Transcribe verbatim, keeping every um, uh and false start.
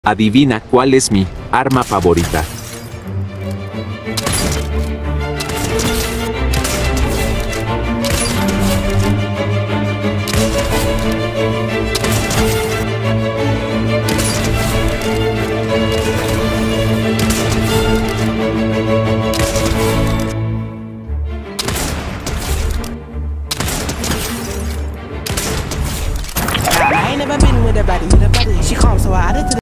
Adivina cuál es mi arma favorita. I ain't never been with a body, she calm so I